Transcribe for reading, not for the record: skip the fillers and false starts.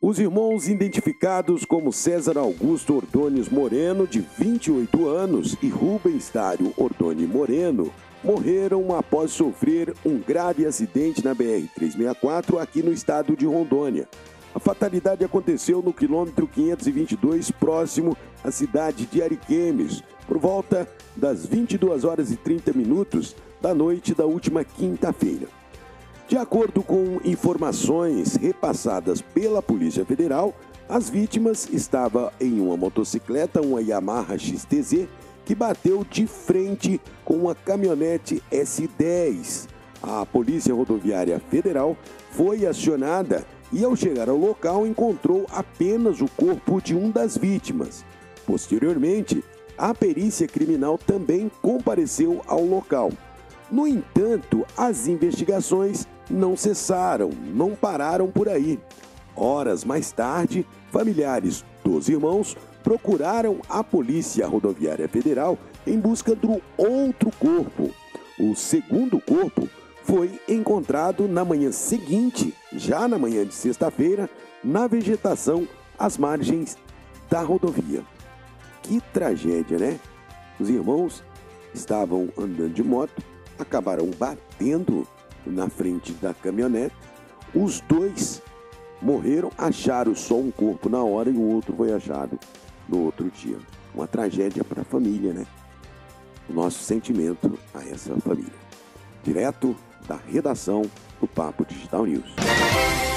Os irmãos identificados como César Augusto Ordôñez Moreno, de 28 anos, e Rubens Dário Ordôñez Moreno, morreram após sofrer um grave acidente na BR-364 aqui no estado de Rondônia. A fatalidade aconteceu no quilômetro 522, próximo à cidade de Ariquemes, por volta das 22 horas e 30 minutos da noite da última quinta-feira. De acordo com informações repassadas pela Polícia Federal, as vítimas estavam em uma motocicleta, uma Yamaha XTZ, que bateu de frente com uma caminhonete S10. A Polícia Rodoviária Federal foi acionada e, ao chegar ao local, encontrou apenas o corpo de uma das vítimas. Posteriormente, a perícia criminal também compareceu ao local. No entanto, as investigações não cessaram, não pararam por aí. Horas mais tarde, familiares dos irmãos procuraram a Polícia Rodoviária Federal em busca do outro corpo. O segundo corpo foi encontrado na manhã seguinte, já na manhã de sexta-feira, na vegetação às margens da rodovia. Que tragédia, né? Os irmãos estavam andando de moto, acabaram batendo na frente da caminhonete. Os dois morreram, acharam só um corpo na hora e o outro foi achado no outro dia. Uma tragédia para a família, né? O nosso sentimento a essa família. Direto da redação do Papo Digital News.